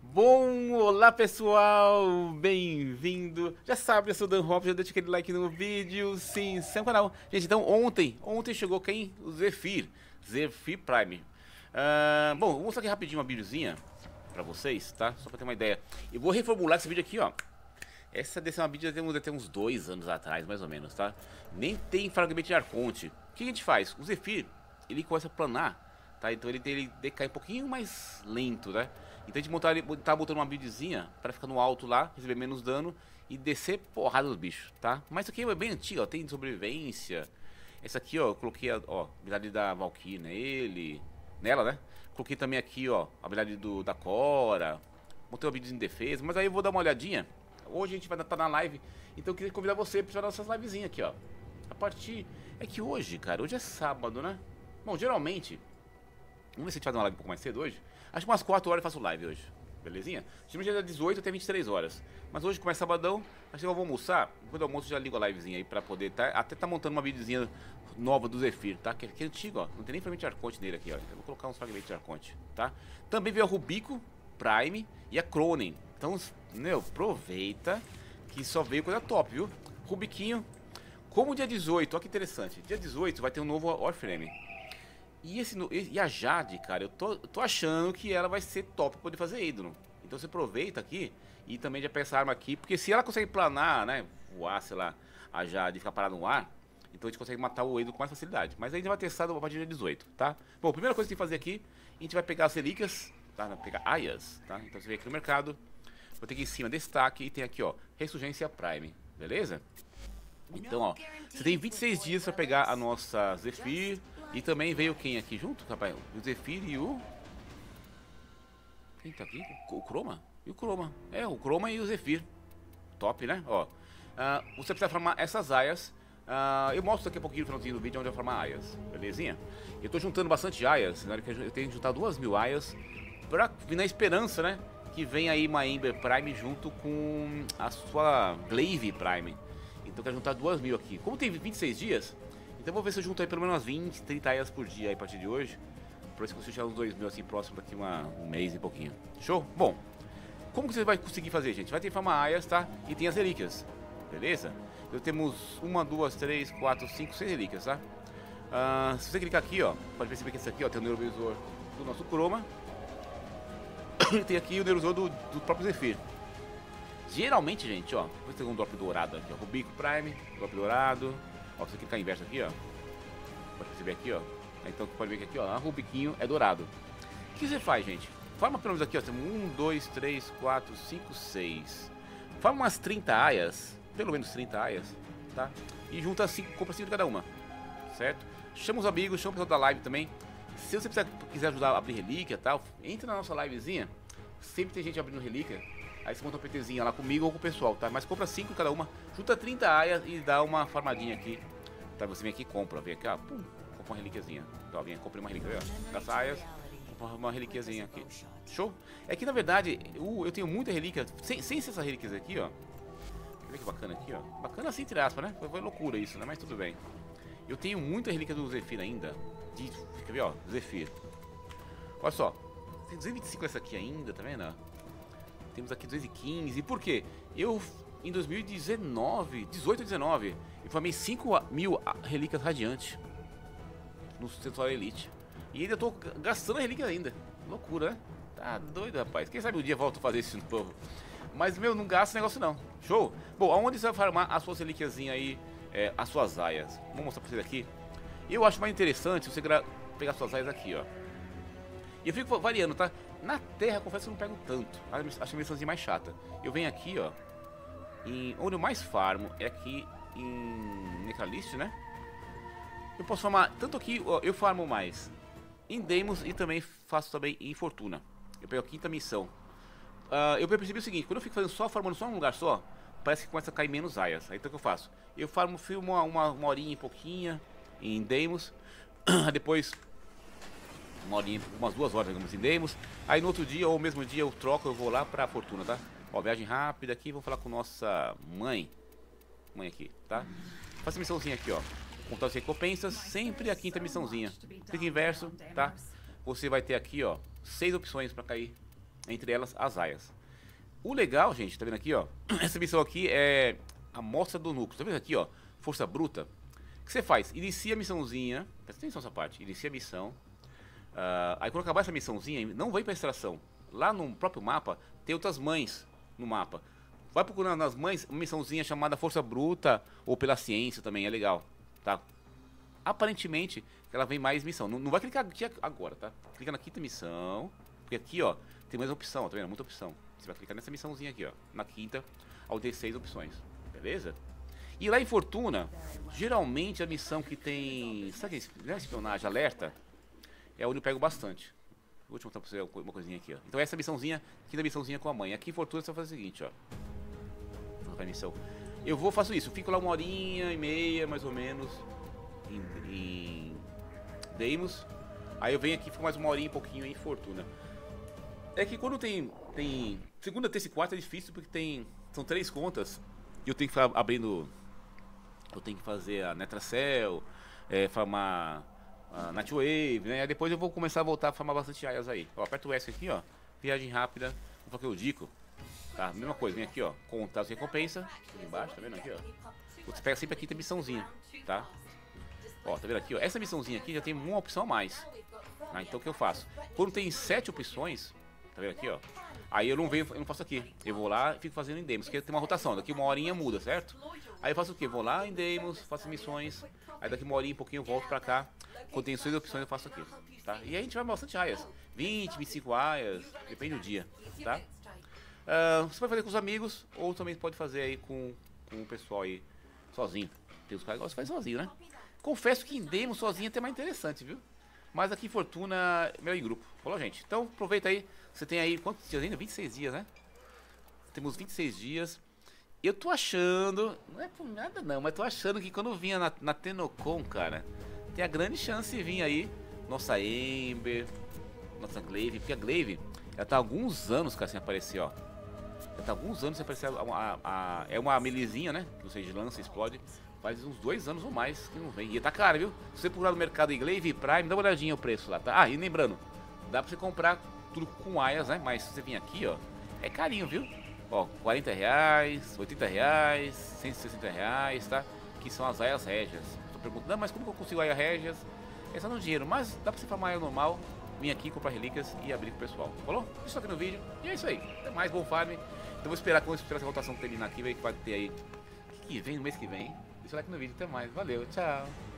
Bom, olá pessoal, bem-vindo. Já sabe, eu sou o Dan Hop, já deixa aquele like no vídeo, sim, se inscreve no canal. Gente, então ontem chegou quem? O Zephyr Prime. Bom, vou mostrar aqui rapidinho uma videozinha pra vocês, tá? Só pra ter uma ideia. Eu vou reformular esse vídeo aqui, ó. Essa desse é uma vídeo até uns 2 anos atrás, mais ou menos, tá? Nem tem fragmento de Arconte. O que a gente faz? O Zephyr, ele começa a planar, tá? Então ele decai um pouquinho mais lento, né? Então a gente tá botando uma buildzinha pra ficar no alto lá, receber menos dano e descer porrada dos bichos, tá? Mas isso aqui é bem antigo, ó, tem sobrevivência. Essa aqui, ó, eu coloquei a habilidade da Valkyrie nela, né? Coloquei também aqui, ó, a habilidade da Cora. Montei uma buildzinha em defesa, mas aí eu vou dar uma olhadinha. Hoje a gente vai estar na live, então eu queria convidar você para nossas livezinhas aqui, ó. A partir... É que hoje, cara, hoje é sábado, né? Bom, geralmente... Vamos ver se a gente faz uma live um pouco mais cedo hoje. Acho que umas 4 horas eu faço live hoje, belezinha? Geralmente é das 18 até 23 horas. Mas hoje, como é sabadão, acho que eu vou almoçar. Depois do almoço eu já ligo a livezinha aí pra poder até tá montando uma videozinha nova do Zephyr, tá? Que é antigo, ó. Não tem nem fragmento de Arconte nele aqui, ó. Eu vou colocar uns fragmentos de Arconte, tá? Também veio a Rubico Prime e a Cronen. Então, meu, aproveita que só veio coisa top, viu? Rubiquinho. Como dia 18, olha que interessante. Dia 18 vai ter um novo Warframe. E a Jade, cara, eu tô achando que ela vai ser top pra poder fazer ídolo. Então você aproveita aqui e também já pega essa arma aqui. Porque se ela consegue planar, né, voar, sei lá, a Jade e ficar parada no ar, então a gente consegue matar o ídolo com mais facilidade. Mas aí a gente vai testar a partir do dia 18, tá? Bom, a primeira coisa que tem que fazer aqui, a gente vai pegar as relíquias, tá? Vai pegar aias, tá? Então você vem aqui no mercado, vou ter aqui em cima destaque e tem aqui, ó, Ressurgência Prime, beleza? Então, ó, você tem 26 dias pra pegar a nossa Zephyr. E também veio quem aqui junto, rapaz? O Zephyr e o... Quem tá aqui? O Chroma? E o Chroma. É, o Chroma e o Zephyr. Top, né? Ó, você precisa farmar essas aias. Eu mostro daqui a pouquinho no finalzinho do vídeo onde eu vou farmar aias, belezinha? Eu tô juntando bastante aias, né? Eu tenho que juntar 2.000 aias pra vir na esperança, né? Que vem aí uma Ember Prime junto com a sua Glaive Prime. Então eu quero juntar 2.000 aqui. Como tem 26 dias... Então eu vou ver se eu junto aí pelo menos umas 20, 30 aias por dia aí a partir de hoje. Pra isso que eu consigo chegar uns 2.000 assim próximo daqui um mês e pouquinho. Show? Bom, como que você vai conseguir fazer, gente? Vai ter farmar aias, tá? E tem as relíquias, beleza? Então temos 1, 2, 3, 4, 5, 6 relíquias, tá? Se você clicar aqui, ó, pode perceber que esse aqui, ó, tem o neurovisor do nosso Chroma. E tem aqui o neurovisor do próprio Zephyr. Geralmente, gente, ó, você tem um drop dourado aqui, ó, Rubico Prime, drop dourado. Ó, se você clicar inverso aqui, ó, pode perceber aqui, ó. Então pode ver que aqui, ó, a Rubiquinho é dourado. O que você faz, gente? Forma pelo menos aqui, ó, temos 1, 2, 3, 4, 5, 6. Forma umas 30 aias, pelo menos 30 aias, tá? E junta 5, compra 5 de cada uma, certo? Chama os amigos, chama o pessoal da live também. Se você quiser ajudar a abrir relíquia e tal, entra na nossa livezinha. Sempre tem gente abrindo relíquia. Aí você monta um PTzinho lá comigo ou com o pessoal, tá? Mas compra 5 cada uma, junta 30 aias e dá uma farmadinha aqui. Tá? Você vem aqui e compra, vem aqui, ó, pum, compra uma relíquiazinha. Então, vem, comprei uma relíquia, ó. Das aias, compra uma relíquiazinha aqui. Show? É que na verdade, eu tenho muita relíquia, sem ser essas relíquias aqui, ó. Quer ver que bacana aqui, ó? Bacana assim, entre aspas, né? Foi loucura isso, né? Mas tudo bem. Eu tenho muita relíquia do Zephyr ainda. Quer ver, ó? Zephyr. Olha só. Tem 225 essa aqui ainda, tá vendo? Temos aqui 215. E por quê? Eu, em 2019, 18 ou 19, eu farmei 5.000 relíquias radiantes no Centauro Elite. E ainda tô gastando a relíquia ainda. Loucura, né? Tá doido, rapaz. Quem sabe um dia volto a fazer isso de novo. Mas, meu, não gasta esse negócio não. Show? Bom, aonde você vai farmar as suas relíquiazinhas aí, as suas aias? Vou mostrar pra vocês aqui. Eu acho mais interessante você pegar suas aias aqui, ó. E eu fico variando, tá? Na terra, confesso que eu não pego tanto. Acho a missãozinha mais chata. Eu venho aqui, ó. Onde eu mais farmo é aqui em Necralist, né? Eu posso farmar, tanto aqui, ó, eu farmo mais em Deimos e também faço também em Fortuna. Eu pego a quinta missão. Eu percebi o seguinte, quando eu fico fazendo farmando só num lugar só, parece que começa a cair menos aias. Aí então o que eu faço? Eu filmo uma horinha e pouquinha em Deimos. Depois... uma horinha, umas 2 horas, digamos assim, demos. Aí no outro dia, ou mesmo dia, eu troco, eu vou lá pra Fortuna, tá? Ó, viagem rápida aqui, vou falar com nossa mãe. Mãe aqui, tá? Faça a missãozinha aqui, ó. Contar as recompensas, sempre a quinta missãozinha. Clique inverso, tá? Você vai ter aqui, ó, 6 opções pra cair entre elas as aias. O legal, gente, tá vendo aqui, ó? Essa missão aqui é a mostra do núcleo. Tá vendo aqui, ó? Força bruta. O que você faz? Inicia a missãozinha. Presta atenção nessa parte. Inicia a missão. Aí quando acabar essa missãozinha, não vai pra extração. Lá no próprio mapa, tem outras mães no mapa. Vai procurando nas mães uma missãozinha chamada Força Bruta ou pela Ciência também, é legal, tá? Aparentemente, ela vem mais missão. Não vai clicar aqui agora, tá? Clica na quinta missão. Porque aqui, ó, tem mais opção, tá vendo? Muita opção. Você vai clicar nessa missãozinha aqui, ó. Na quinta, ao ter 6 opções. Beleza? E lá em Fortuna, geralmente a missão que tem... Sabe que é espionagem, alerta? É onde eu pego bastante. Vou te mostrar pra você uma coisinha aqui, ó. Então essa missãozinha, aqui da missãozinha com a mãe. Aqui em Fortuna você vai fazer o seguinte, ó. Vai missão. Faço isso, eu fico lá 1h30 mais ou menos em Deimos. Aí eu venho aqui, fico mais 1h e pouquinho em Fortuna. É que quando tem segunda, terça e quarta é difícil porque são 3 contas e eu tenho que ficar abrindo. Eu tenho que fazer a Netracell, farmar a Nightwave, né? Aí depois eu vou começar a voltar a farmar bastante aias aí. Ó, aperta o S aqui, ó. Viagem rápida. Vou fazer o dico. Tá, mesma coisa, vem aqui, ó. Contar as recompensas. Aqui embaixo, tá vendo aqui, ó? Você pega sempre aqui, tem missãozinha, tá? Ó, tá vendo aqui, ó? Essa missãozinha aqui já tem uma opção a mais. Ah, então o que eu faço? Quando tem 7 opções, tá vendo aqui, ó? Aí eu não faço aqui. Eu vou lá e fico fazendo em demos, porque tem uma rotação. Daqui 1h muda, certo? Aí eu faço o quê? Vou lá em demos, faço missões. Aí daqui 1h e pouquinho eu volto pra cá. Quando tem 6 opções eu faço aqui, tá? E aí a gente vai bastante aias. 20, 25 aias, depende do dia, tá? Você pode fazer com os amigos ou também pode fazer aí com o pessoal aí sozinho. Tem os caras que gostam de fazer sozinho, né? Confesso que em demo sozinho é até mais interessante, viu? Mas aqui em Fortuna, meu em grupo. Falou, gente? Então aproveita aí. Você tem aí, quantos dias ainda? 26 dias, né? Temos 26 dias. Eu tô achando, não é por nada não, mas tô achando que quando vinha na Tenocon, cara, tem a grande chance de vir aí nossa Ember, nossa Glaive. Porque a Glaive, ela tá há alguns anos, cara, sem aparecer, ó. Ela tá há alguns anos sem aparecer. É uma melizinha, né? Que você lança e explode. Faz uns 2 anos ou mais que não vem. E tá caro, viu? Se você procurar no mercado em Glaive Prime, dá uma olhadinha o preço lá, tá? Ah, e lembrando, dá pra você comprar tudo com aias, né? Mas se você vir aqui, ó, é carinho, viu? Ó, R$40, R$80, R$160, tá? Que são as aias régias. Tô perguntando, mas como que eu consigo aias régias? É só no dinheiro, mas dá pra você farmar aia normal. Vim aqui comprar relíquias e abrir com o pessoal. Falou? Isso aqui no vídeo. E é isso aí. Até mais, bom farm. Então vou esperar essa rotação terminar aqui, ver que vai ter aí. Que vem no mês que vem. Deixa o like no vídeo. Até mais. Valeu. Tchau.